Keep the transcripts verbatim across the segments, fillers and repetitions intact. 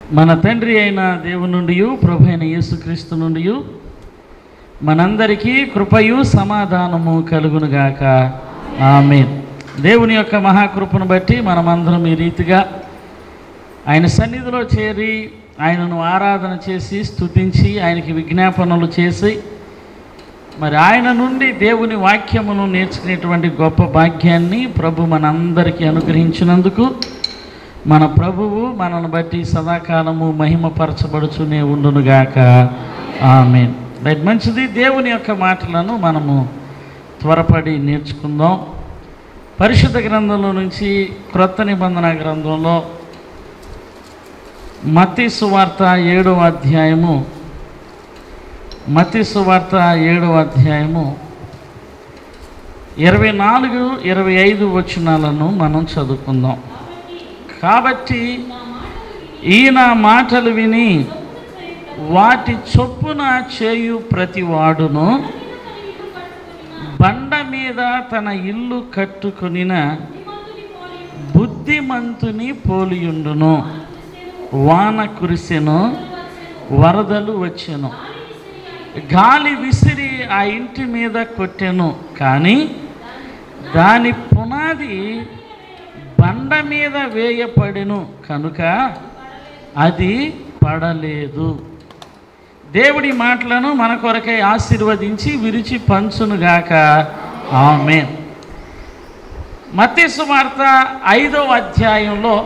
మన తండ్రి అయిన దేవుని నుండి ప్రభు అయిన యేసుక్రీస్తు నుండి మనందరికీ కృపయు సమాధానము కలుగునుగాక. ఆమేన్. దేవుని యొక్క మహాకృపను బట్టి మనమందరం ఈ రీతిగా ఆయన సన్నిధిలో చేరి ఆయనను ఆరాధన చేసి స్తుతించి ఆయనకి విజ్ఞాపనలు చేసి మరి ఆయన నుండి దేవుని వాక్యమును నేర్చుకునేటువంటి గొప్ప భాగ్యాన్ని ప్రభు మనందరికీ అనుగ్రహించినందుకు మన ప్రభువు మనల్ని బట్టి సదాకాలము మహిమపరచబడుతూనే ఉండునుగాక. ఆమేన్. రైట్, మంచిది. దేవుని యొక్క మాటలను మనము త్వరపడి నేర్చుకుందాం. పరిశుద్ధ గ్రంథంలో నుంచి క్రొత్త నిబంధన గ్రంథంలో మత్తయి సువార్త ఏడవ అధ్యాయము మత్తయి సువార్త ఏడవ అధ్యాయము ఇరవై నాలుగు ఇరవై ఐదు వచనాలను మనం చదువుకుందాం. కాబట్టి ఈయన మాటలు విని వాటి చొప్పున చేయు ప్రతివాడును బండ మీద తన ఇల్లు కట్టుకొనిన బుద్ధిమంతుని పోలియుండును. వాన కురిసెను, వరదలు వచ్చెను, గాలి విసిరి ఆ ఇంటి మీద కొట్టెను, కానీ దాని పునాది బండ మీద వేయపడెను కనుక అది పడలేదు. దేవుడి మాటలను మన కొరకై ఆశీర్వదించి విరిచి పంచునుగాక. ఆమేన్. మత్తయి సువార్త ఐదవ అధ్యాయంలో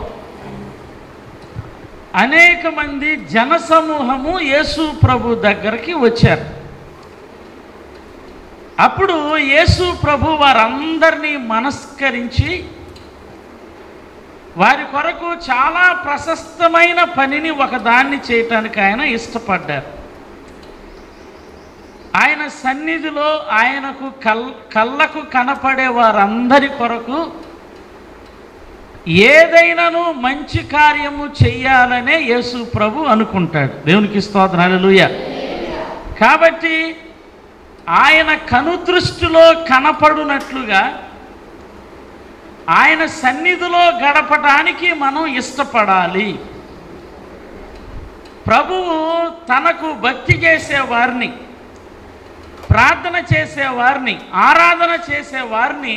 అనేక మంది జనసమూహము యేసు ప్రభు దగ్గరికి వచ్చారు. అప్పుడు యేసు ప్రభు వారందరినీ మనస్కరించి వారి కొరకు చాలా ప్రశస్తమైన పనిని ఒకదాన్ని చేయటానికి ఆయన ఇష్టపడ్డారు. ఆయన సన్నిధిలో ఆయనకు కల్ కళ్ళకు కనపడే వారందరి కొరకు ఏదైనాను మంచి కార్యము చెయ్యాలనే యేసు ప్రభు అనుకుంటాడు. దేవునికి స్తోత్రం, హల్లెలూయా. కాబట్టి ఆయన కనుదృష్టిలో కనపడునట్లుగా ఆయన సన్నిధిలో గడపటానికి మనం ఇష్టపడాలి. ప్రభువు తనకు భక్తి చేసేవారిని, ప్రార్థన చేసేవారిని, ఆరాధన చేసేవారిని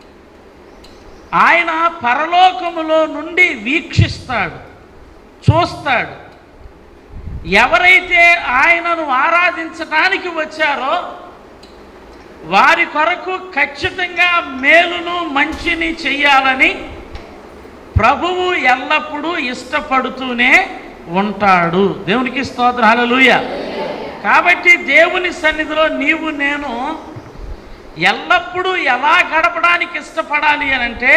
ఆయన పరలోకములో నుండి వీక్షిస్తాడు, చూస్తాడు. ఎవరైతే ఆయనను ఆరాధించటానికి వచ్చారో వారి కొరకు ఖచ్చితంగా మేలును మంచిని చెయ్యాలని ప్రభువు ఎల్లప్పుడూ ఇష్టపడుతూనే ఉంటాడు. దేవునికి స్తోత్రం, హల్లెలూయా. కాబట్టి దేవుని సన్నిధిలో నీవు నేను ఎల్లప్పుడూ ఎలా గడపడానికి ఇష్టపడాలి అని అంటే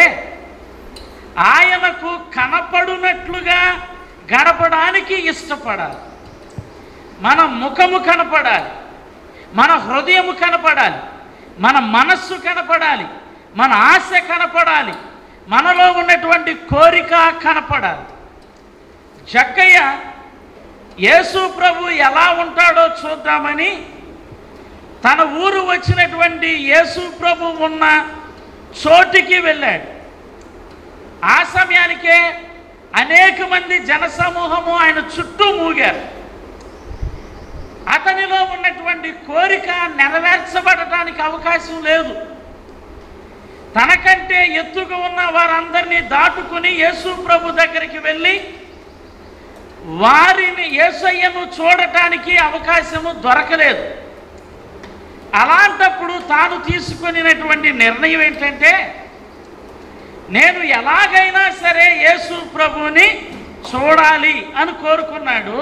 ఆయనకు కనపడునట్లుగా గడపడానికి ఇష్టపడాలి. మన ముఖము కనపడాలి, మన హృదయము కనపడాలి, మన మనస్సు కనపడాలి, మన ఆశ కనపడాలి, మనలో ఉన్నటువంటి కోరిక కనపడాలి. జక్కయ్య యేసు ప్రభు ఎలా ఉంటాడో చూద్దామని తన ఊరు వచ్చినటువంటి యేసు ప్రభు ఉన్న చోటికి వెళ్ళాడు. ఆ సమయానికే అనేక మంది జనసమూహము ఆయన చుట్టూ మూగారు. అతనిలో ఉన్నటువంటి కోరిక నెరవేర్చబడటానికి అవకాశం లేదు. తనకంటే ఎత్తుగా ఉన్న వారందరినీ దాటుకుని యేసు ప్రభు దగ్గరికి వెళ్ళి వారిని యేసయ్యను చూడటానికి అవకాశము దొరకలేదు. అలాంటప్పుడు తాను తీసుకునేటువంటి నిర్ణయం ఏంటంటే నేను ఎలాగైనా సరే యేసు ప్రభుని చూడాలి అని కోరుకున్నాడు.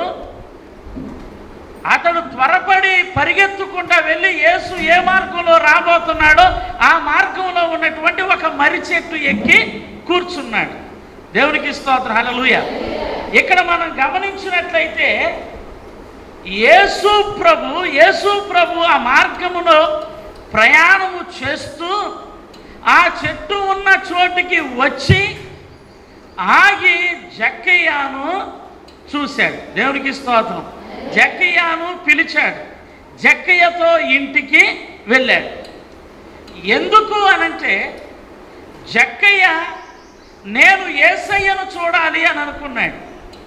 అతడు త్వరపడి పరిగెత్తుకుంటా వెళ్ళి యేసు ఏ మార్గంలో రాబోతున్నాడో ఆ మార్గంలో ఉన్నటువంటి ఒక మర్రి చెట్టు ఎక్కి కూర్చున్నాడు. దేవునికి స్తోత్రం, హల్లెలూయా. ఇక్కడ మనం గమనించినట్లయితే యేసు ప్రభు యేసు ప్రభు ఆ మార్గములో ప్రయాణము చేస్తూ ఆ చెట్టు ఉన్న చోటికి వచ్చి ఆగి జక్కయ్యను చూశాడు. దేవునికి స్తోత్రం. జక్కయ్యను పిలిచాడు, జక్కయ్యతో ఇంటికి వెళ్ళాడు. ఎందుకు అనంటే జక్కయ్య నేను యేసయ్యను చూడాలి అని అనుకున్నాడు.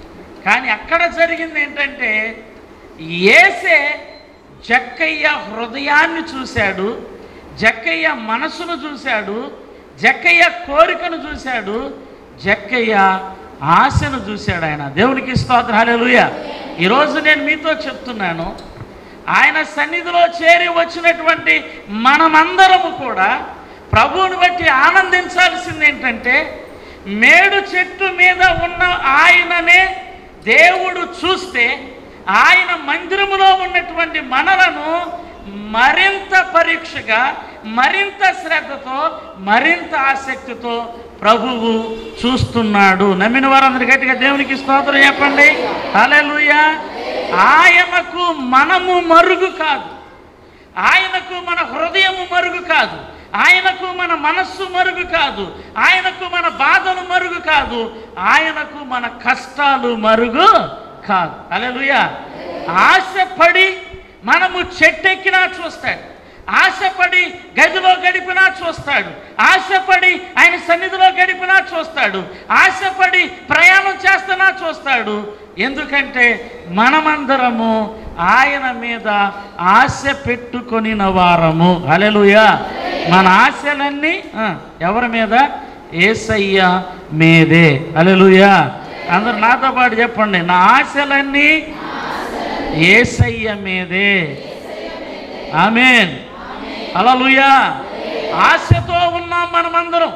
కానీ అక్కడ జరిగింది ఏంటంటే యేసే జక్కయ్య హృదయాన్ని చూశాడు, జక్కయ్య మనసును చూశాడు, జక్కయ్య కోరికను చూశాడు, జక్కయ్య ఆశను చూశాడు. ఆయన దేవునికి స్తోత్రం, హల్లెలూయా. ఈరోజు నేను మీతో చెప్తున్నాను, ఆయన సన్నిధిలో చేరి వచ్చినటువంటి మనమందరము కూడా ప్రభువుని బట్టి ఆనందించాల్సింది ఏంటంటే, మేడు చెట్టు మీద ఉన్న ఆయననే దేవుడు చూస్తే ఆయన మందిరములో ఉన్నటువంటి మనలను మరింత పరీక్షగా, మరింత శ్రద్ధతో, మరింత ఆసక్తితో ప్రభువు చూస్తున్నాడు. నమ్మిన వారందరి గట్టిగా దేవునికి స్తోత్రం చెప్పండి, హల్లెలూయా. ఆయనకు మనము మరుగు కాదు, ఆయనకు మన హృదయము మరుగు కాదు, ఆయనకు మన మనస్సు మరుగు కాదు, ఆయనకు మన బాధలు మరుగు కాదు, ఆయనకు మన కష్టాలు మరుగు కాదు. హల్లెలూయా. ఆశపడి మనము చెట్టెక్కినా చూస్తాడు, ఆశపడి గదిలో గడిపినా చూస్తాడు, ఆశపడి ఆయన సన్నిధిలో గడిపినా చూస్తాడు, ఆశపడి ప్రయాణం చేస్తున్నా చూస్తాడు. ఎందుకంటే మనమందరము ఆయన మీద ఆశ పెట్టుకొనిన వారము. హల్లెలూయా. మన ఆశలన్నీ ఎవరి మీద? యేసయ్య మీదే. హల్లెలూయా. అందరు నాతో పాటు చెప్పండి, నా ఆశలన్నీ యేసయ్య మీదే. ఆమేన్, హల్లెలూయా. ఆశతో ఉన్నాం మనమందరం.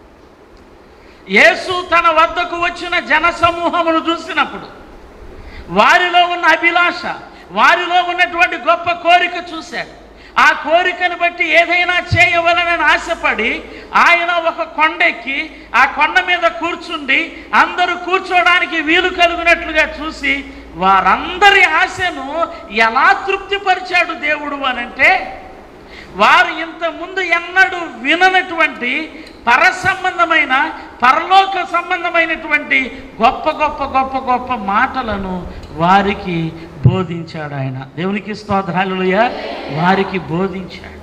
యేసు తన వద్దకు వచ్చిన జన సమూహమును చూసినప్పుడు వారిలో ఉన్న అభిలాష, వారిలో ఉన్నటువంటి గొప్ప కోరిక చూశాడు. ఆ కోరికను బట్టి ఏదైనా చేయవలనని ఆశపడి ఆయన ఒక కొండెక్కి ఆ కొండ మీద కూర్చుండి అందరూ కూర్చోడానికి వీలు కలుగునట్లుగా చూసి వారందరి ఆశను ఎలా తృప్తిపరిచాడు దేవుడు అనంటే, వారు ఇంతకుముందు ఎన్నడూ విననటువంటి పర సంబంధమైన, పరలోక సంబంధమైనటువంటి గొప్ప గొప్ప గొప్ప గొప్ప మాటలను వారికి బోధించాడు ఆయన. దేవునికి స్తోత్రం, హల్లెలూయా. వారికి బోధించాడు.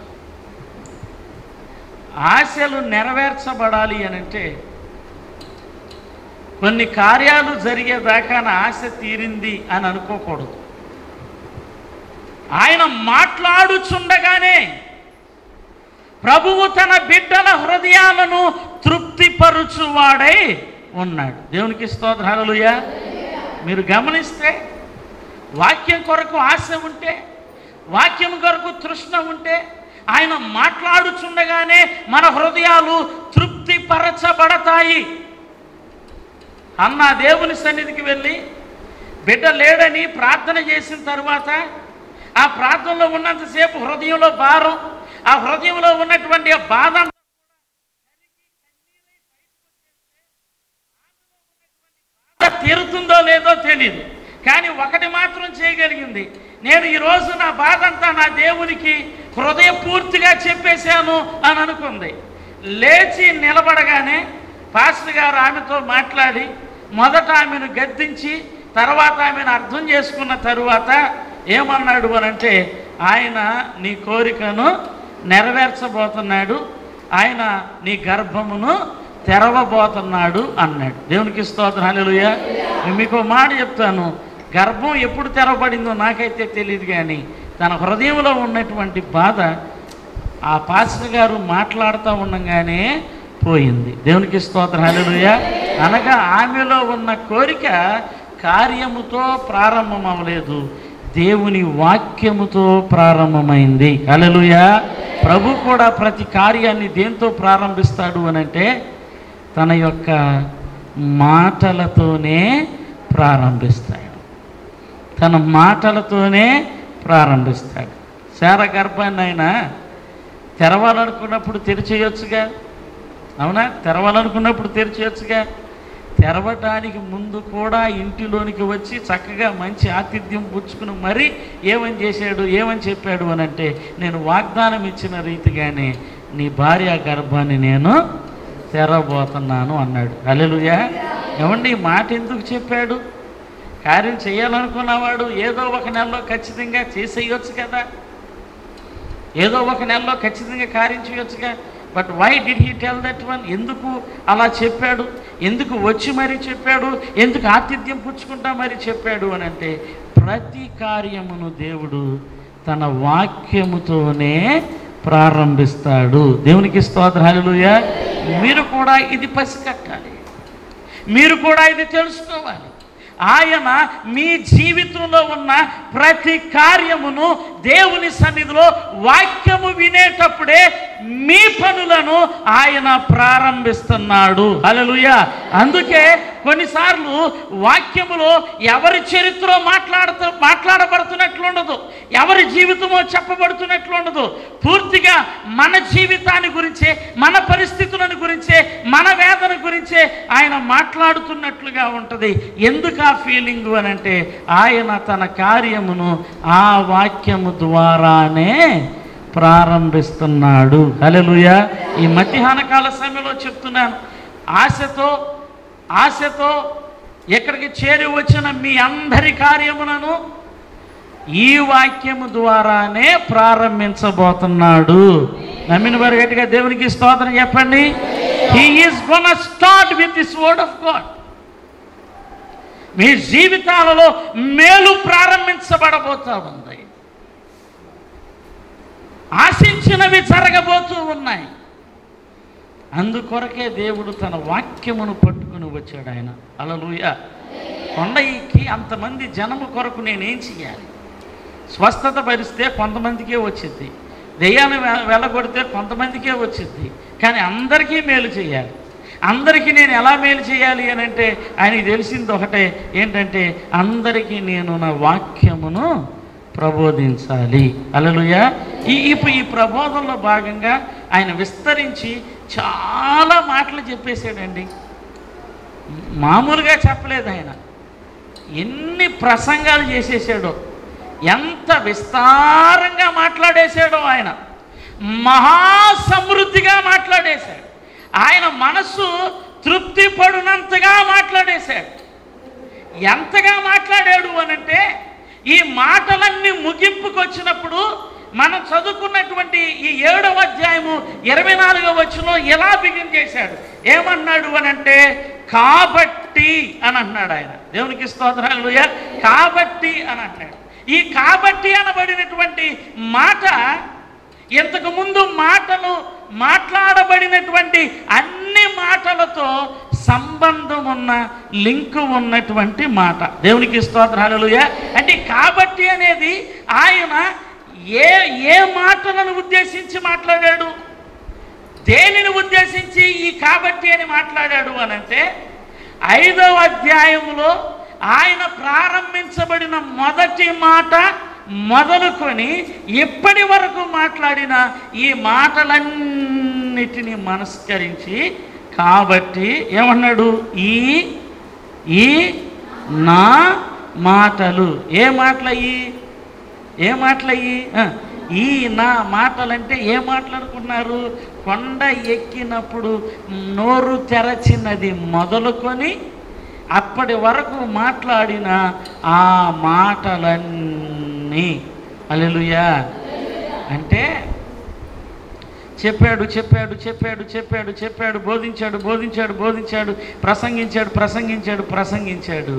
ఆశలు నెరవేర్చబడాలి అనంటే కొన్ని కార్యాలు జరిగేదాకా నా ఆశ తీరింది అని అనుకోకూడదు. ఆయన మాట్లాడుచుండగానే ప్రభువు తన బిడ్డల హృదయాలను తృప్తిపరుచువాడై ఉన్నాడు. దేవునికి స్తోత్రం, హల్లెలూయా. మీరు గమనిస్తే వాక్యం కొరకు ఆశ ఉంటే, వాక్యం కొరకు తృష్ణ ఉంటే ఆయన మాట్లాడుచుండగానే మన హృదయాలు తృప్తిపరచబడతాయి. అన్న దేవుని సన్నిధికి వెళ్ళి బిడ్డ లేడని ప్రార్థన చేసిన తర్వాత ఆ ప్రార్థనలో ఉన్నంతసేపు హృదయంలో భారం, ఆ హృదయంలో ఉన్నటువంటి ఆ బాధ తీరుతుందో లేదో తెలియదు. కానీ ఒకటి మాత్రం చేయగలిగింది, నేను ఈరోజు నా బాధ అంతా నా దేవునికి హృదయపూర్తిగా చెప్పేశాను అని అనుకుంది. లేచి నిలబడగానే పాస్టర్ గారు ఆమెతో మాట్లాడి మొదట ఆమెను గద్దించి తర్వాత ఆమెను అర్థం చేసుకున్న తరువాత ఏమన్నాడు అనంటే, ఆయన నీ కోరికను నెరవేర్చబోతున్నాడు, ఆయన నీ గర్భమును తెరవబోతున్నాడు అన్నాడు. దేవునికి స్తోత్రం, హల్లెలూయా. మీకు మాట చెప్తాను, గర్భం ఎప్పుడు తెరవబడిందో నాకైతే తెలియదు, కానీ తన హృదయంలో ఉన్నటువంటి బాధ ఆ పాస్టర్ గారు మాట్లాడుతూ ఉండగానే పోయింది. దేవునికి స్తోత్రం, హల్లెలూయా. అనగా ఆమెలో ఉన్న కోరిక కార్యముతో ప్రారంభం అవ్వలేదు, దేవుని వాక్యముతో ప్రారంభమైంది. హల్లెలూయా. ప్రభు కూడా ప్రతి కార్యాన్ని దేంతో ప్రారంభిస్తాడు అనంటే తన యొక్క మాటలతోనే ప్రారంభిస్తాడు, తన మాటలతోనే ప్రారంభిస్తాడు. శార గర్భాన్ని ఆయన తెరవాలనుకున్నప్పుడు తెరిచేయొచ్చుగా, అవునా? తెరవాలనుకున్నప్పుడు తెరిచేయొచ్చుగా. తెరవటానికి ముందు కూడా ఇంటిలోనికి వచ్చి చక్కగా మంచి ఆతిథ్యం పుచ్చుకుని మరీ ఏమని చేశాడు, ఏమని చెప్పాడు అనంటే, నేను వాగ్దానం ఇచ్చిన రీతిగానే నీ భార్య గర్భాన్ని నేను తెరవబోతున్నాను అన్నాడు. హల్లెలూయా. ఏమండి ఈ మాట ఎందుకు చెప్పాడు? కార్యం చేయాలనుకున్నవాడు ఏదో ఒక నెలలో ఖచ్చితంగా చేసేయచ్చు కదా, ఏదో ఒక నెలలో ఖచ్చితంగా కార్యం చేయొచ్చుగా. But why did he tell that one? ఎందుకు అలా చెప్పాడు? ఎందుకు వచ్చి మరీ చెప్పాడు, ఎందుకు ఆతిథ్యం పుచ్చుకుంటా మరీ చెప్పాడు అని అంటే, ప్రతి కార్యమును దేవుడు తన వాక్యముతోనే ప్రారంభిస్తాడు. దేవునికి స్తోత్రం, హల్లెలూయా. మీరు కూడా ఇది పసికట్టాలి, మీరు కూడా ఇది తెలుసుకోవాలి. ఆయన మీ జీవితంలో ఉన్న ప్రతి కార్యమును దేవుని సన్నిధిలో వాక్యము వినేటప్పుడే మీ పనులను ఆయన ప్రారంభిస్తున్నాడు. హల్లెలూయా. అందుకే కొన్నిసార్లు వాక్యములో ఎవరి చరిత్ర మాట్లాడుతూ మాట్లాడబడుతున్నట్లుండదు, ఎవరి జీవితమో చెప్పబడుతున్నట్లుండదు. పూర్తిగా మన జీవితాన్ని గురించే, మన పరిస్థితులను గురించే, మన వేదన గురించే ఆయన మాట్లాడుతున్నట్లుగా ఉంటుంది. ఎందుకు ఆ ఫీలింగ్ అని అంటే, ఆయన తన కార్యమును ఆ వాక్యము ద్వారానే ప్రారంభిస్తున్నాడు. హల్లెలూయా. ఈ మధ్యాహ్న కాల సమయంలో చెప్తున్నాను, ఆశతో ఆశతో ఎక్కడికి చేరి వచ్చిన మీ అందరి కార్యములను ఈ వాక్యము ద్వారానే ప్రారంభించబోతున్నాడు. నమ్మిన వారు గట్టిగా దేవునికి స్తోత్రం చెప్పండి. He is gonna start with this word of God. మీ జీవితాలలో మేలు ప్రారంభించబడబోతూ ఉంది, ఆశించినవి జరగబోతూ ఉన్నాయి. అందుకొరకే దేవుడు తన వాక్యమును పట్టుకుని వచ్చాడు ఆయన. హల్లెలూయా. కొండ ఎక్కి అంతమంది జనము కొరకు నేనేం చెయ్యాలి? స్వస్థత పరిస్తే కొంతమందికే వచ్చింది, దెయ్యాన్ని వెళ్ళగొడితే కొంతమందికే వచ్చింది, కానీ అందరికీ మేలు చేయాలి. అందరికీ నేను ఎలా మేలు చేయాలి అని అంటే ఆయనకి తెలిసింది ఒకటే, ఏంటంటే అందరికీ నేను నా వాక్యమును ప్రబోధించాలి. హల్లెలూయా. ఈ ఇప్పుడు ఈ ప్రబోధనలో భాగంగా ఆయన విస్తరించి చాలా మాటలు చెప్పేశాడండి. మామూలుగా చెప్పలేదు ఆయన, ఎన్ని ప్రసంగాలు చేసేసాడో, ఎంత విస్తారంగా మాట్లాడేశాడో ఆయన, మహాసమృద్ధిగా మాట్లాడేశాడు. ఆయన మనస్సు తృప్తి పడినంతగా మాట్లాడేశాడు. ఎంతగా మాట్లాడాడు అనంటే, ఈ మాటలన్నీ ముగింపుకు వచ్చినప్పుడు మనం చదువుకున్నటువంటి ఈ ఏడవ అధ్యాయము ఇరవై నాలుగవ వచనంలో ఎలా బిగిన్ చేశాడు, ఏమన్నాడు అనంటే కాబట్టి అని అన్నాడు ఆయన. దేవునికి స్తోత్రం, హల్లెలూయా. కాబట్టి అని అన్నాడు. ఈ కాబట్టి అనబడినటువంటి మాట ఇంతకు ముందు మాటలు మాట్లాడబడినటువంటి అన్ని మాటలతో సంబంధం ఉన్న లింకు ఉన్నటువంటి మాట. దేవునికి స్తోత్రం, హల్లెలూయా. అంటే కాబట్టి అనేది ఆయన ఏ ఏ మాటలను ఉద్దేశించి మాట్లాడాడు, దేనిని ఉద్దేశించి ఈ కాబట్టి అని మాట్లాడాడు అనంటే, ఐదవ అధ్యాయంలో ఆయన ప్రారంభించబడిన మొదటి మాట మొదలుకొని ఇప్పటి వరకు మాట్లాడిన ఈ మాటలన్నిటినీ మనస్కరించి, కాబట్టి ఏమన్నాడు, ఈ ఈ నా మాటలు. ఏ మాటలయ్యి ఏ మాటలయ్యి ఈ నా మాటలంటే ఏ మాట్లాడుకున్నారు? కొండ ఎక్కినప్పుడు నోరు తెరచినది మొదలుకొని అప్పటి వరకు మాట్లాడిన ఆ మాటలన్నీ. హల్లెలూయా. అంటే చెప్పాడు చెప్పాడు చెప్పాడు చెప్పాడు చెప్పాడు బోధించాడు బోధించాడు బోధించాడు ప్రసంగించాడు ప్రసంగించాడు ప్రసంగించాడు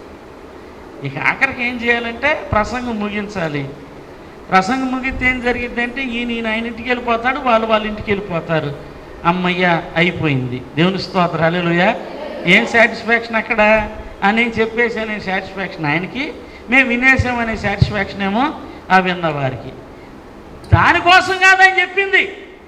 ఇక ఆఖరికి ఏం చేయాలంటే ప్రసంగం ముగించాలి. ప్రసంగం ముగితే ఏం జరిగిద్దంటే ఈయన ఈయన ఆయన ఇంటికి వెళ్ళిపోతాడు, వాళ్ళు వాళ్ళ ఇంటికి వెళ్ళిపోతారు. అమ్మయ్య అయిపోయింది. దేవుని స్తోత్రం, హల్లెలూయా. ఏం సాటిస్ఫాక్షన్ అక్కడ అని చెప్పేసి అనే సాటిస్ఫాక్షన్ ఆయనకి, మేము వినేసామనే సాటిస్ఫాక్షన్ ఏమో ఆ విన్నవారికి. దానికోసం కాదని చెప్పింది.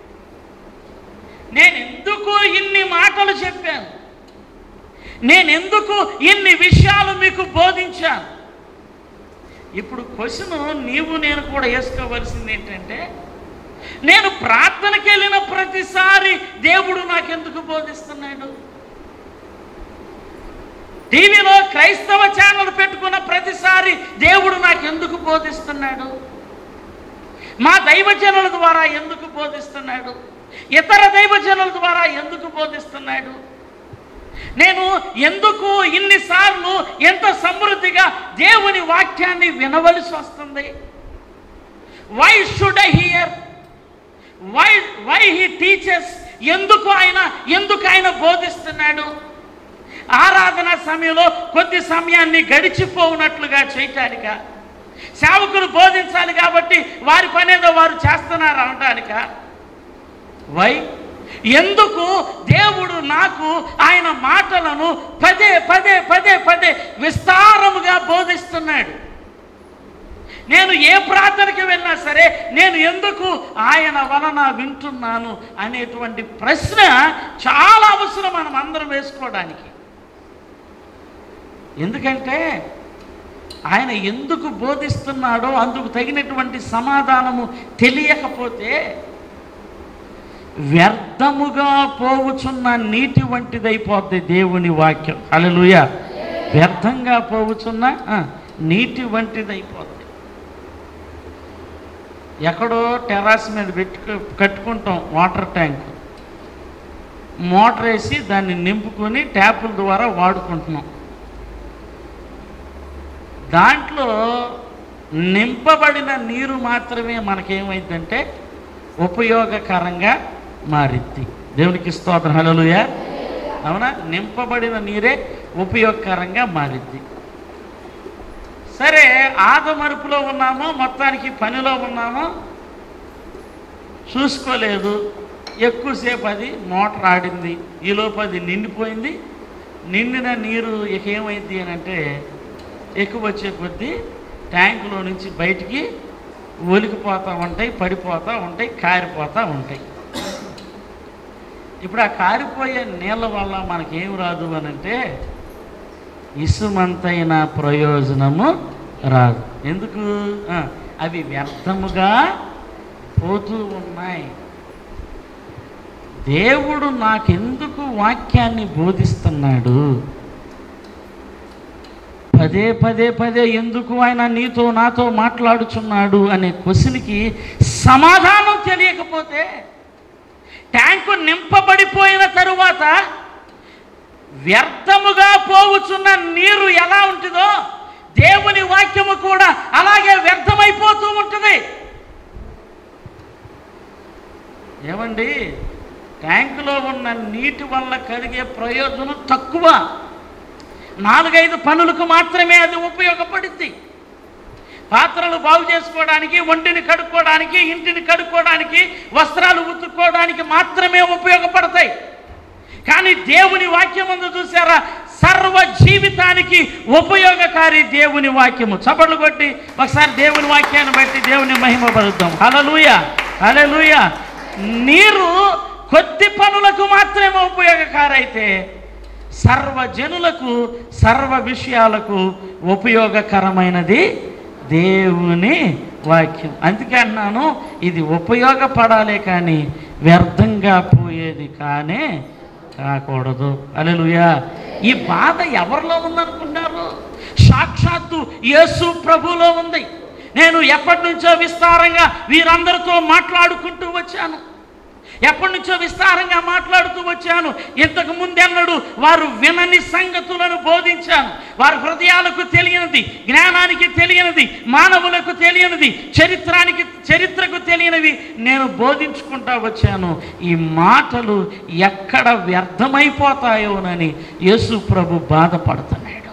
నేను ఎందుకు ఇన్ని మాటలు చెప్పాను, నేను ఎందుకు ఇన్ని విషయాలు మీకు బోధించాను? ఇప్పుడు క్వశ్చన్ నీవు నేను కూడా వేసుకోవలసింది ఏంటంటే, నేను ప్రార్థనకి వెళ్ళిన ప్రతిసారి దేవుడు నాకెందుకు బోధిస్తున్నాడు? టీవీలో క్రైస్తవ ఛానల్ పెట్టుకున్న ప్రతిసారి దేవుడు నాకెందుకు బోధిస్తున్నాడు? మా దైవజనుల ద్వారా ఎందుకు బోధిస్తున్నాడు? ఇతర దైవజనుల ద్వారా ఎందుకు బోధిస్తున్నాడు? నేను ఎందుకు ఇన్నిసార్లు ఎంత సమృద్ధిగా దేవుని వాక్యాన్ని వినవలసి వస్తుంది? Why should I hear? Why why he teachers? ఎందుకు ఆయన ఎందుకు ఆయన బోధిస్తున్నాడు? ఆరాధన సమయంలో కొద్ది సమయాన్ని గడిచిపోవునట్లుగా చేయటానిక? సేవకులు బోధించాలి కాబట్టి వారి పనేదో వారు చేస్తున్నారు అనటానిక? వై ఎందుకు దేవుడు నాకు ఆయన మాటలను పదే పదే పదే పదే విస్తారముగా బోధిస్తున్నాడు? నేను ఏ ప్రార్థనకి వెళ్ళినా సరే నేను ఎందుకు ఆయన వలన వింటున్నాను అనేటువంటి ప్రశ్న చాలా అవసరం మనం అందరం వేసుకోవడానికి. ఎందుకంటే ఆయన ఎందుకు బోధిస్తున్నాడో అందుకు తగినటువంటి సమాధానము తెలియకపోతే వ్యర్థముగా పోవుచున్న నీటి వంటిదైపోద్ది దేవుని వాక్యం. హల్లెలూయా. వ్యర్థంగా పోవుచున్న నీటి వంటిదైపోద్ది. ఎక్కడో టెర్రస్ మీద పెట్టు కట్టుకుంటాం వాటర్ ట్యాంక్, మోటార్ వేసి దాన్ని నింపుకొని ట్యాపుల ద్వారా వాడుకుంటున్నాం. దాంట్లో నింపబడిన నీరు మాత్రమే మనకేమైందంటే ఉపయోగకరంగా మారిద్ది. దేవునికి స్తోత్రం. హల్లెలూయా. అవునా? నింపబడిన నీరే ఉపయోగకరంగా మారిద్ది. సరే, ఆదమరుపులో ఉన్నామో, మొత్తానికి పనిలో ఉన్నామో, చూసుకోలేదు. ఎక్కువసేపు అది మోటార్ ఆడింది, ఈలోపు అది నిండిపోయింది. నిండిన నీరు ఇక ఏమైంది అని అంటే ఎక్కువ వచ్చే కొద్దీ ట్యాంకులో నుంచి బయటికి ఒలికిపోతూ ఉంటాయి, పడిపోతూ ఉంటాయి, కారిపోతూ ఉంటాయి. ఇప్పుడు ఆ కారిపోయే నీళ్ళ వల్ల మనకేం రాదు అని అంటే ఇసుమంతైన ప్రయోజనము రాదు. ఎందుకు? అవి వ్యర్థముగా పోతూ ఉన్నాయి. దేవుడు నాకెందుకు వాక్యాన్ని బోధిస్తున్నాడు, పదే పదే పదే ఎందుకు ఆయన నీతో నాతో మాట్లాడుచున్నాడు అనే క్వశ్చన్కి సమాధానం తెలియకపోతే, ట్యాంకు నింపబడిపోయిన తరువాత వ్యర్థముగా పోవుచున్న నీరు ఎలా ఉంటుందో దేవుని వాక్యము కూడా అలాగే వ్యర్థమైపోతూ ఉంటుంది. ఏమండి, ట్యాంకులో ఉన్న నీటి వల్ల కలిగే ప్రయోజనం తక్కువ. నాలుగైదు పనులకు మాత్రమే అది ఉపయోగపడుద్ది. పాత్రలు బాగు చేసుకోవడానికి, వంటిని కడుక్కోవడానికి, ఇంటిని కడుక్కోవడానికి, వస్త్రాలు ఉతుక్కోవడానికి మాత్రమే ఉపయోగపడతాయి. కానీ దేవుని వాక్యం అందు చూసారా, సర్వ జీవితానికి ఉపయోగకారి దేవుని వాక్యము. చప్పట్లు కొట్టి ఒకసారి దేవుని వాక్యాన్ని బట్టి దేవుని మహిమపరుద్దాం. హల్లెలూయా, హల్లెలూయా. నీరు కొద్ది పనులకు మాత్రమే ఉపయోగకారైతే సర్వజనులకు సర్వ విషయాలకు ఉపయోగకరమైనది దేవుని వాక్యం. అందుకే అన్నాను, ఇది ఉపయోగపడాలే కానీ వ్యర్థంగా పోయేది కానే కాకూడదు. హల్లెలూయా. ఈ బాధ ఎవరిలో ఉందనుకున్నారు? సాక్షాత్తు యేసు ప్రభువులో ఉంది. నేను ఎప్పటి నుంచో విస్తారంగా వీరందరితో మాట్లాడుకుంటూ వచ్చాను, ఎప్పటి నుంచో విస్తారంగా మాట్లాడుతూ వచ్చాను. ఇంతకు ముందెన్నడు వారు వినని సంగతులను బోధించాను. వారి హృదయాలకు తెలియనిది, జ్ఞానానికి తెలియనిది, మానవులకు తెలియనిది, చరిత్రానికి చరిత్రకు తెలియనివి నేను బోధించుకుంటా వచ్చాను. ఈ మాటలు ఎక్కడ వ్యర్థమైపోతాయోనని యేసు ప్రభు బాధపడుతున్నాడు.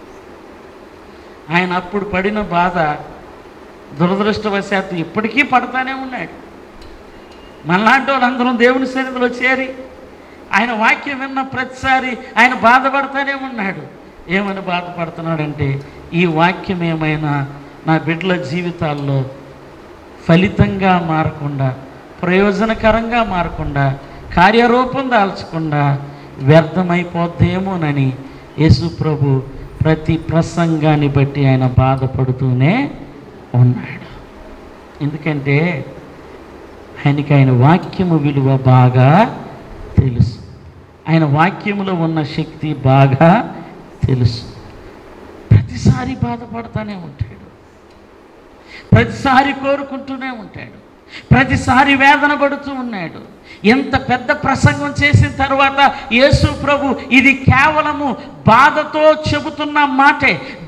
ఆయన అప్పుడు పడిన బాధ దురదృష్టవశాత్తు ఇప్పటికీ పడతానే ఉన్నాడు. మనలాంటి వాళ్ళందరం దేవుని సన్నిధిలో చేరి ఆయన వాక్యం విన్న ప్రతిసారి ఆయన బాధపడతానే ఉన్నాడు. ఏమని బాధపడుతున్నాడంటే, ఈ వాక్యం ఏమైనా నా బిడ్డల జీవితాల్లో ఫలితంగా మారకుండా, ప్రయోజనకరంగా మారకుండా, కార్యరూపం దాల్చకుండా వ్యర్థమైపోద్దేమోనని యేసు ప్రభు ప్రతి ప్రసంగాన్ని బట్టి ఆయన బాధపడుతూనే ఉన్నాడు. ఎందుకంటే ఆయనకి ఆయన వాక్యము విలువ బాగా తెలుసు. ఆయన వాక్యములో ఉన్న శక్తి బాగా తెలుసు. ప్రతిసారి బాధపడుతూనే ఉంటాడు, ప్రతిసారి కోరుకుంటూనే ఉంటాడు, ప్రతిసారి వేదన పడుతూ ఉన్నాడు. ఎంత పెద్ద ప్రసంగం చేసిన తర్వాత యేసు ప్రభు ఇది కేవలము బాధతో చెబుతున్న మాటే,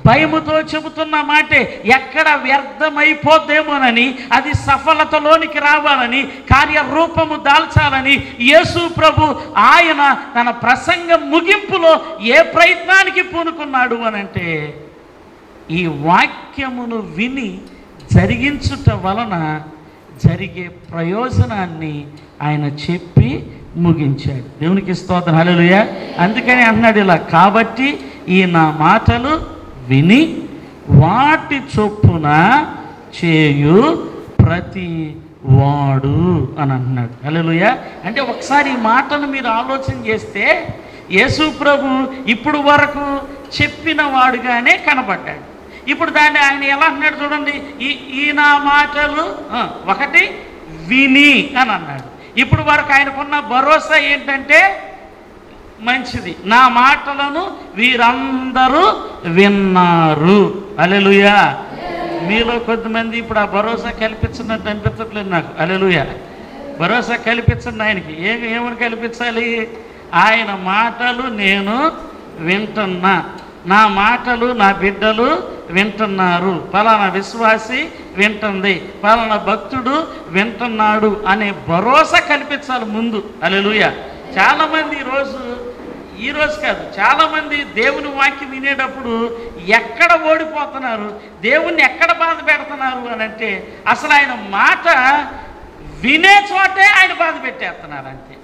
భయముతో చెబుతున్న మాటే ఎక్కడ వ్యర్థమైపోద్దేమోనని, అది సఫలతలోనికి రావాలని, కార్యరూపము దాల్చాలని యేసు ప్రభు ఆయన తన ప్రసంగం ముగింపులో ఏ ప్రయత్నానికి పూనుకున్నాడు అనంటే, ఈ వాక్యమును విని జరిగించుట వలన జరిగే ప్రయోజనాన్ని ఆయన చెప్పి ముగించాడు. దేవునికి స్తోత్రం, హల్లెలూయా. అందుకని అన్నాడు ఇలా, కాబట్టి ఈ నా మాటలు విని వాటి చొప్పున చేయు ప్రతి వాడు అని అన్నాడు. హల్లెలూయా. అంటే ఒకసారి ఈ మాటను మీరు ఆలోచన చేస్తే యేసు ప్రభు ఇప్పుడు వరకు చెప్పిన వాడుగానే కనబడ్డాడు. ఇప్పుడు దాన్ని ఆయన ఎలా అన్నాడు చూడండి, ఈ ఈ నా మాటలు ఒకటి విని అని అన్నాడు. ఇప్పుడు వరకు ఆయనకున్న భరోసా ఏంటంటే, మంచిది, నా మాటలను వీరందరూ విన్నారు. హల్లెలూయా. మీలో కొద్దిమంది ఇప్పుడు ఆ భరోసా కల్పించినట్టు అనిపించట్లేదు నాకు. హల్లెలూయా. భరోసా కల్పించండి ఆయనకి. ఏ ఏమని కల్పించాలి? ఆయన మాటలు నేను వింటున్నా, నా మాటలు నా బిడ్డలు వింటున్నారు, పలానా విశ్వాసి వింటుంది, పలానా భక్తుడు వింటున్నాడు అనే భరోసా కల్పించాలి ముందు. హల్లెలూయా. చాలామంది ఈరోజు ఈరోజు కాదు చాలామంది దేవుని వాక్యం వినేటప్పుడు ఎక్కడ ఓడిపోతున్నారు, దేవుణ్ణి ఎక్కడ బాధ పెడుతున్నారు అని అంటే, అసలు ఆయన మాట వినే చోటే ఆయన బాధ పెట్టేస్తున్నారు అంతే.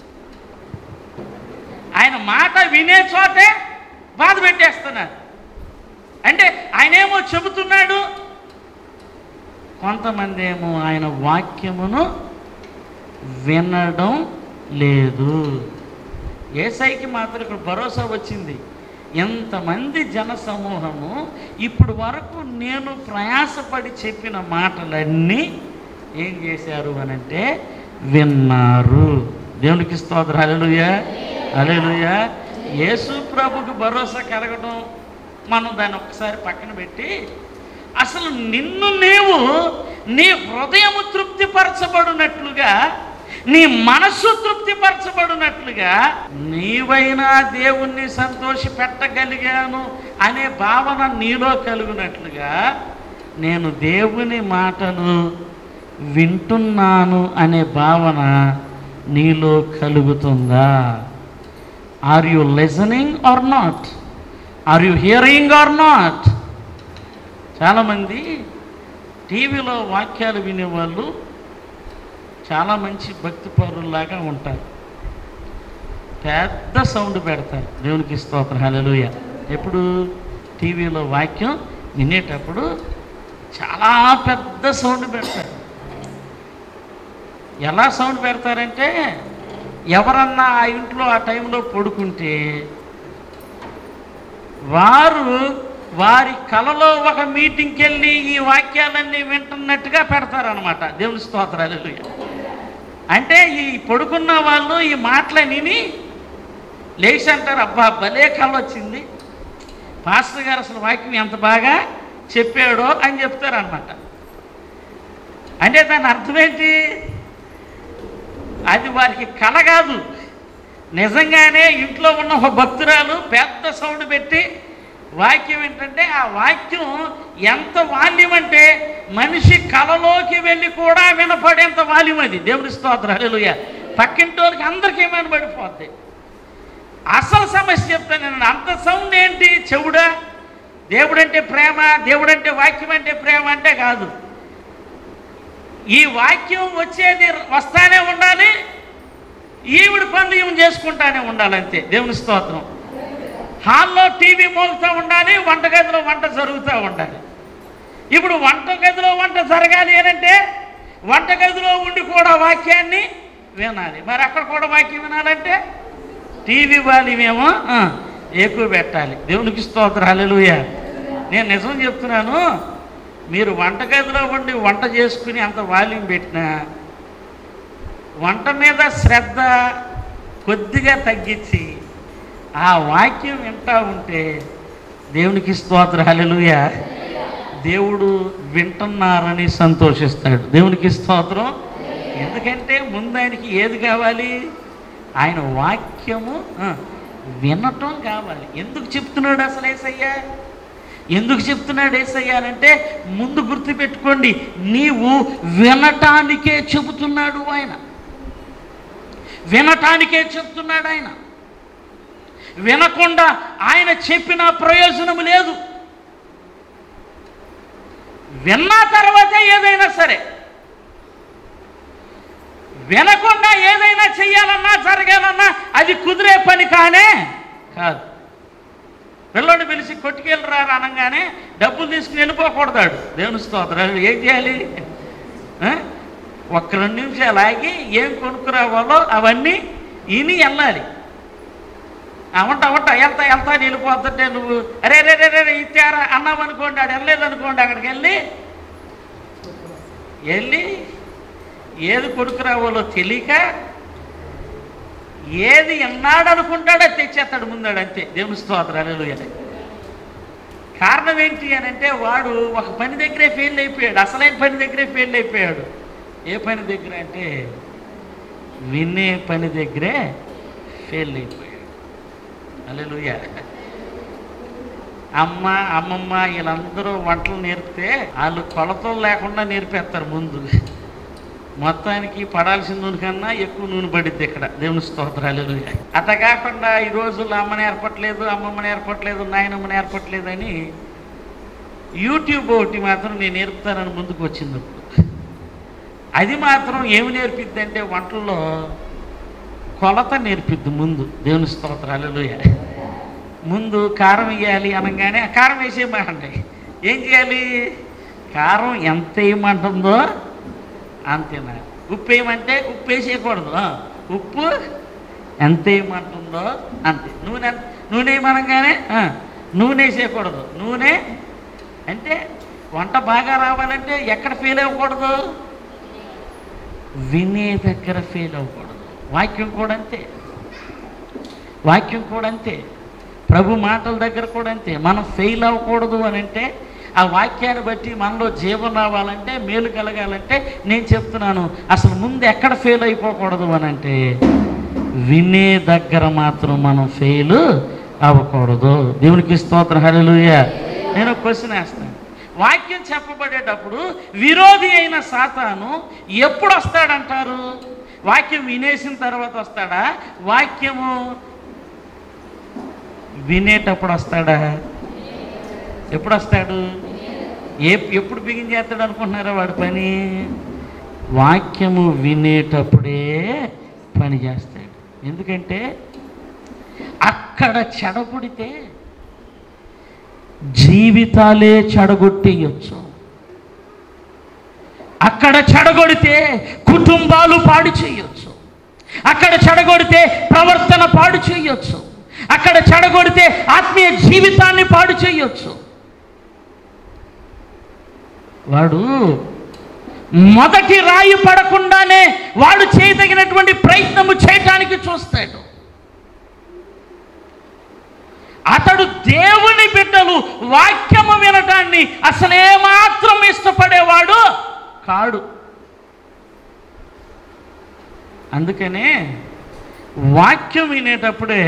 ఆయన మాట వినే చోటే బాధ పెట్టేస్తున్నారు. అంటే ఆయనేమో చెబుతున్నాడు, కొంతమంది ఏమో ఆయన వాక్యమును వినడం లేదు. యేసయ్యకి మాత్రం ఇక్కడ భరోసా వచ్చింది. ఎంతమంది జన సమూహము ఇప్పుడు వరకు నేను ప్రయాసపడి చెప్పిన మాటలన్నీ ఏం చేశారు అనంటే విన్నారు. దేవునికి స్తోత్రం, హల్లెలూయా, హల్లెలూయా. యేసు ప్రభుకు భరోసా కలగడం మనం దాన్ని ఒక్కసారి పక్కన పెట్టి, అసలు నిన్ను నీవు నీ హృదయము తృప్తిపరచబడినట్లుగా, నీ మనస్సు తృప్తిపరచబడినట్లుగా, నీవైనా దేవుణ్ణి సంతోష పెట్టగలిగాను అనే భావన నీలో కలుగునట్లుగా, నేను దేవుని మాటలు వింటున్నాను అనే భావన నీలో కలుగుతుందా? Are you listening or not? Are you hearing or not? చాలామంది టీవీలో వాక్యాలు వినేవాళ్ళు చాలా మంచి భక్తి పరుల్లాగా ఉంటారు. పెద్ద సౌండ్ పెడతారు. దేవునికి స్తోత్రం, హల్లెలూయా. ఎప్పుడు టీవీలో వాక్యం వినేటప్పుడు చాలా పెద్ద సౌండ్ పెడతారు. ఎలా సౌండ్ పెడతారంటే, ఎవరన్నా ఆ ఇంట్లో ఆ టైంలో పడుకుంటే వారు వారి కలలో ఒక మీటింగ్కి వెళ్ళి ఈ వాక్యాలన్నీ వింటున్నట్టుగా పెడతారనమాట. దేవుని స్తోత్రం, హల్లెలూయా. అంటే ఈ పడుకున్న వాళ్ళు ఈ మాటలని విని లేచి అంటారు, అబ్బా భలే కళ వచ్చింది, పాస్టర్ గారు అసలు వాక్యం ఎంత బాగా చెప్పాడో అని చెప్తారనమాట. అంటే దాని అర్థం ఏంటి? అది వారికి కళ కాదు, నిజంగానే ఇంట్లో ఉన్న ఒక భక్తురాలు పెద్ద సౌండ్ పెట్టి వాక్యం ఏంటంటే, ఆ వాక్యం ఎంత వాల్యం అంటే మనిషి కలలోకి వెళ్ళి కూడా వినపడేంత వాల్యం అది. దేవుని స్తోత్రం, హల్లెలూయా. పక్కింటోళ్ళకి అందరికీ వినపడిపోద్ది. అసలు సమస్య చెప్తాను నేను. అంత సౌండ్ ఏంటి? చెవుడా? దేవుడంటే ప్రేమ, దేవుడంటే వాక్యం అంటే ప్రేమ అంటే కాదు. ఈ వాక్యం వచ్చేది వస్తానే ఉండాలి, ఈవిడ పనులు ఈమె చేసుకుంటానే ఉండాలి అంతే. దేవుని స్తోత్రం. హాల్లో టీవీ మోగుతూ ఉండాలి, వంటగదిలో వంట జరుగుతూ ఉండాలి. ఇప్పుడు వంటగదిలో వంట జరగాలి అనంటే వంటగదిలో ఉండి కూడా వాక్యాన్ని వినాలి. మరి అక్కడ కూడా వాక్యం వినాలంటే టీవీ వాల్యూమేమో ఎక్కువ పెట్టాలి. దేవునికి స్తోత్రం, హల్లెలూయా. నేను నిజం చెప్తున్నాను, మీరు వంటగదిలో ఉండి వంట చేసుకుని అంత వాల్యూమ్ పెట్టినా వంట మీద శ్రద్ధ కొద్దిగా తగ్గించి ఆ వాక్యం వింటూ ఉంటే దేవునికి స్తోత్రం, హల్లెలూయా, దేవుడు వింటున్నారని సంతోషిస్తాడు. దేవునికి స్తోత్రం. ఎందుకంటే ముందు ఆయనకి ఏది కావాలి? ఆయన వాక్యము వినటం కావాలి. ఎందుకు చెప్తున్నాడు అసలు యేసయ్య? ఎందుకు చెప్తున్నాడు యేసయ్య అంటే ముందు గుర్తుపెట్టుకోండి, నీవు వినటానికే చెబుతున్నాడు ఆయన, వినటానికే చెప్తున్నాడు ఆయన. వినకుండా ఆయన చెప్పిన ప్రయోజనం లేదు. విన్న తర్వాతే ఏదైనా సరే, వినకుండా ఏదైనా చెయ్యాలన్నా జరగాలన్నా అది కుదిరే పని కానే కాదు. పిల్లోని పిలిచి కొట్టుకెళ్ళరా అనగానే డబ్బులు తీసుకుని వెళ్ళిపోకూడదాడు. దేవుని స్తోత్రం. ఏం చేయాలి? ఒక్క రెండు నిమిషాలు ఆగి ఏం కొనుక్కురావాలో అవన్నీ ఇని వెళ్ళాలి. అవంట అవంట వెళ్తా వెళ్తా వెళ్ళిపోతుంటే నువ్వు అరే రే రే రే ఇచ్చారా అన్నావు అనుకోండి, ఆడు వెళ్ళలేదనుకోండి, అక్కడికి వెళ్ళి వెళ్ళి ఏది కొడుకురావాలో తెలియక ఏది ఎన్నాడు అనుకుంటాడో తెచ్చేస్తాడు ముందాడు, అంతే. దేవుని స్తోత్రాలు. కారణం ఏంటి అని అంటే వాడు ఒక పని దగ్గరే ఫెయిల్ అయిపోయాడు, అసలైన పని దగ్గరే ఫెయిల్ అయిపోయాడు. ఏ పని దగ్గర అంటే వినే పని దగ్గరే ఫెయిల్ అయిపోయాడు. హల్లెలూయా. అమ్మ అమ్మమ్మ వీళ్ళందరూ వంటలు నేర్పితే వాళ్ళు కొలతలు లేకుండా నేర్పేస్తారు ముందు. మొత్తానికి పడాల్సిన నూనె కన్నా ఎక్కువ నూనె పడిద్ది ఇక్కడ. దేవుని స్తోత్రాలు. అట్ట కాకుండా ఈ రోజుల్లో అమ్మ నేర్పట్లేదు, అమ్మమ్మ నేర్పట్లేదు, నాయనమ్మ నేర్పట్లేదు అని యూట్యూబ్ ఒకటి మాత్రం నేను నేర్పుతానని ముందుకు వచ్చింది. అది మాత్రం ఏమి నేర్పిద్ది అంటే వంటల్లో కొలత నేర్పిద్ది ముందు. దేవుని స్తోత్రాలు. ముందు కారం వేయాలి అనగానే కారం వేసేయమంటే ఏం చేయాలి? కారం ఎంత వేయమంటుందో అంతేనా. ఉప్పు వేయమంటే ఉప్పు వేసేయకూడదు, ఉప్పు ఎంత వేయమంటుందో అంతే. నూనె నూనె వేయమనగానే నూనె వేసేయకూడదు. నూనె అంటే వంట బాగా రావాలంటే ఎక్కడ ఫెయిల్ అవ్వకూడదు? వినే దగ్గర ఫెయిల్ అవ్వకూడదు. వాక్యం కూడా అంతే, వాక్యం కూడా అంతే, ప్రభు మాటల దగ్గర కూడా అంతే. మనం ఫెయిల్ అవ్వకూడదు అని అంటే ఆ వాక్యాన్ని బట్టి మనలో జీవం రావాలంటే, మేలు కలగాలంటే నేను చెప్తున్నాను అసలు ముందు ఎక్కడ ఫెయిల్ అయిపోకూడదు అని అంటే వినే దగ్గర మాత్రం మనం ఫెయిల్ అవ్వకూడదు. దేవునికి స్తోత్రం. హల్లెలూయా. నేను ఒక క్వశ్చన్ వేస్తాను. వాక్యం చెప్పబడేటప్పుడు విరోధి అయిన సాతాను ఎప్పుడు వస్తాడంటారు? వాక్యం వినేసిన తర్వాత వస్తాడా? వాక్యము వినేటప్పుడు వస్తాడా? ఎప్పుడు వస్తాడు? ఏ ఎప్పుడు బిగిన్ చేస్తాడు అనుకుంటున్నారా వాడి పని? వాక్యము వినేటప్పుడే పని చేస్తాడు. ఎందుకంటే అక్కడ చెడగొడితే జీవితాలే చెడగొట్టేయచ్చు. అక్కడ చెడగొడితే కుటుంబాలు పాడు చేయొచ్చు. అక్కడ చెడగొడితే ప్రవర్తన పాడు చేయొచ్చు. అక్కడ చెడగొడితే ఆత్మీయ జీవితాన్ని పాడు చేయొచ్చు. వాడు మొదటి రాయి పడకుండానే వాడు చేయదగినటువంటి ప్రయత్నము చేయటానికి చూస్తాడు. అతడు దేవుని బిడ్డలు వాక్యము వినటాన్ని అసలే మాత్రం ఇష్టపడేవాడు కాడు. అందుకనే వాక్యం వినేటప్పుడే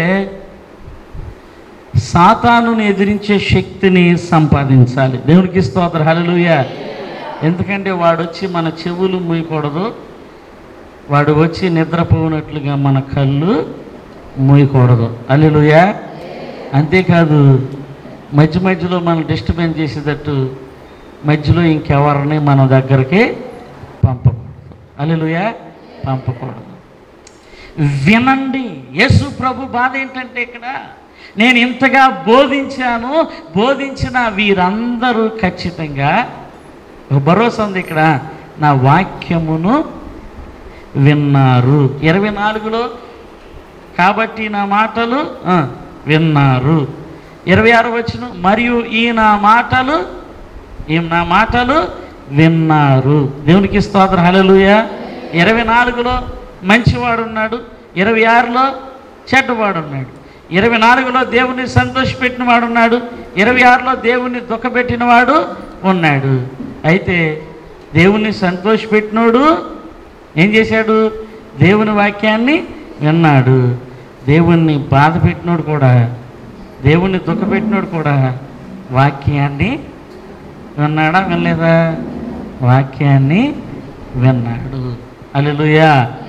సాతానుని ఎదిరించే శక్తిని సంపాదించాలి. దేవునికి స్తోత్రం. హల్లెలూయా. ఎందుకంటే వాడు వచ్చి మన చెవులు మూయకూడదు, వాడు వచ్చి నిద్రపోయినట్లుగా మన కళ్ళు మూయకూడదు. హల్లెలూయా. అంతేకాదు మధ్య మధ్యలో మనం డిస్టర్బెన్స్ చేసేటట్టు మధ్యలో ఇంకెవరిని మన దగ్గరికి పంపకూడదు. హల్లెలూయా. పంపకూడదు. వినండి. యేసు ప్రభు బాధ ఏంటంటే ఇక్కడ నేను ఇంతగా బోధించాను, బోధించిన వీరందరూ ఖచ్చితంగా భరోసా ఉంది ఇక్కడ, నా వాక్యమును విన్నారు. ఇరవై నాలుగులో కాబట్టి నా మాటలు విన్నారు. ఇరవై ఆరు వచనం మరియు ఈ నా మాటలు ఈ నా మాటలు విన్నారు. దేవునికి స్తోత్రం. హల్లెలూయా. ఇరవై నాలుగులో మంచివాడు ఉన్నాడు, ఇరవై ఆరులో చెడ్డవాడు ఉన్నాడు. ఇరవై నాలుగులో దేవుని సంతోషపెట్టిన వాడు ఉన్నాడు, ఇరవై ఆరులో దేవుని దుఃఖపెట్టిన వాడు ఉన్నాడు. అయితే దేవుని సంతోషపెట్టినోడు ఏం చేశాడు? దేవుని వాక్యాన్ని విన్నాడు. దేవుణ్ణి బాధ పెట్టినోడు కూడా, దేవుణ్ణి దుఃఖపెట్టినోడు కూడా వాక్యాన్ని విన్నాడా వినలేదా? వాక్యాన్ని విన్నాడు. హల్లెలూయా.